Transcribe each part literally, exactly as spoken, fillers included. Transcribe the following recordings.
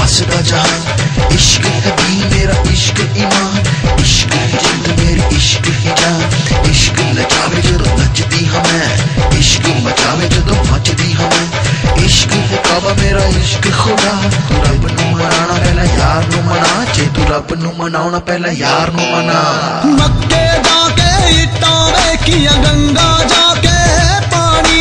हंसदा जहां। इश्क है दी मेरा इश्क ईमान, इश्क ही जिंद मेरी इश्क ही जान। इश्क नचावे जदों नचदी हाँ मैं, इश्क मचावे जदों मचदी हाँ मैं। इश्क है काबा मेरा इश्क खुदा, तू रब नू मनाना पहला यार नू मना, जे तू रब नू मनाउणा पहला यार नू मना। मक्के जाके इट्टां वेखियां, गंगा जाके पानी,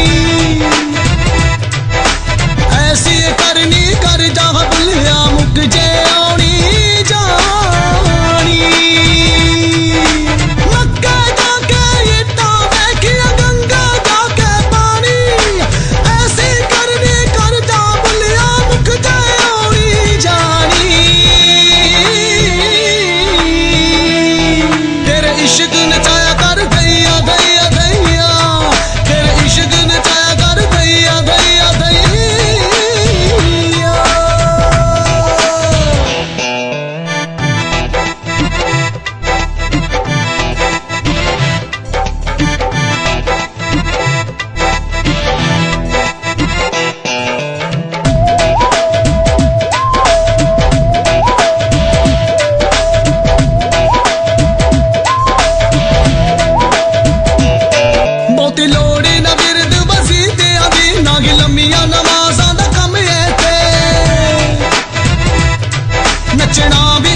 ऐसी करनी कर जा भुलिया मुक जे आनी जानी। मक्के जाके इट्टां वेखियां, गंगा जाके पानी, ऐसी करनी कर जा भुलिया मुक जे आनी जानी। तेरे इश्क नचाया कर दैया दैया दैया, तेरे इश्क नचाया कर दैया दैया दैया। बहुती लोड़ी ना बिरद वसीतियां दी, ना गी लम्मियां नमाज़ां दा कम ऐ ते, नचना भी